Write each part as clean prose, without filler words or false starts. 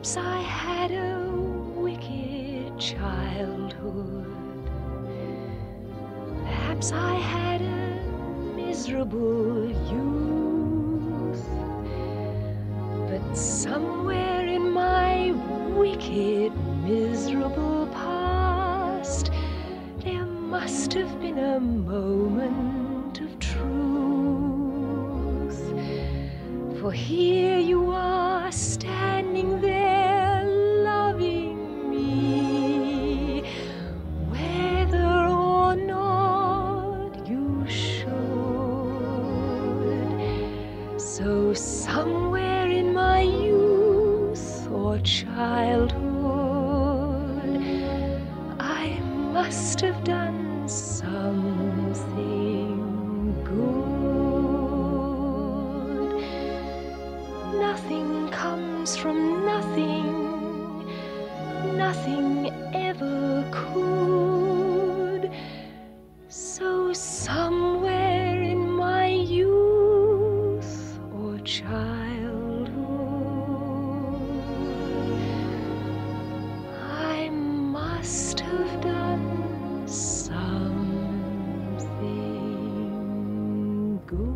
Perhaps I had a wicked childhood. Perhaps I had a miserable youth. But somewhere in my wicked, miserable past, there must have been a moment of truth. For here you are, standing there, loving me, whether or not you should. So somewhere in my youth or childhood, I must have done something good. Nothing comes from nothing, nothing ever could. So somewhere in my youth or childhood, I must have done something good.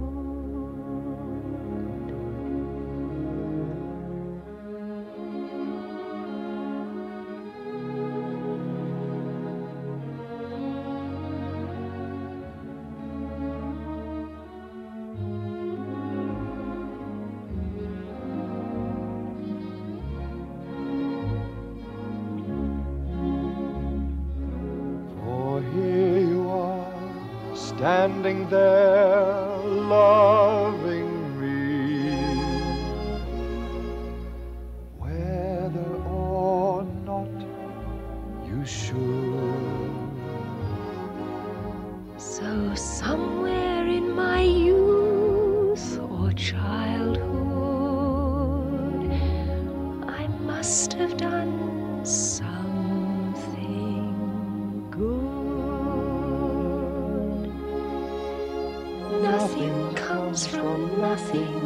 For here you are, standing there, loving me, whether or not you should. So somewhere in my youth or childhood, I must have done something good. Nothing comes from nothing,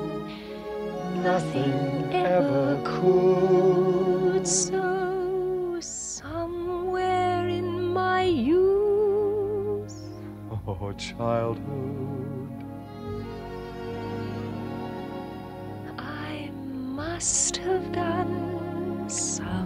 nothing ever could. So somewhere in my youth Oh, childhood, I must have done something